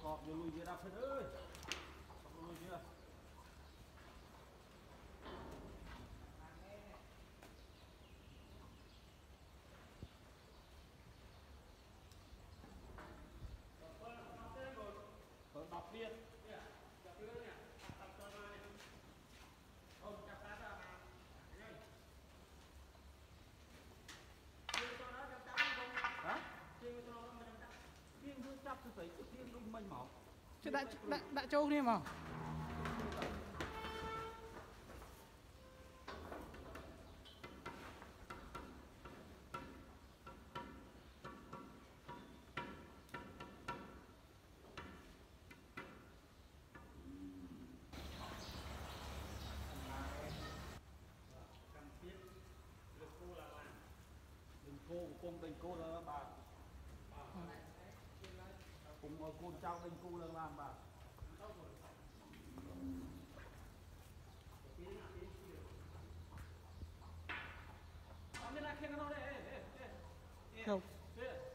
Cọp vô lui kia đạp hết ơi. Cọp lui kia. Còn đọc viên. Hả? Riêng cứ chấp tôi thấy riêng đúng mênh mỏ. Chứ đã trâu đi mà. Đừng cô tình cô là bà. Cùng con cháu tình cô là làm bà. Không.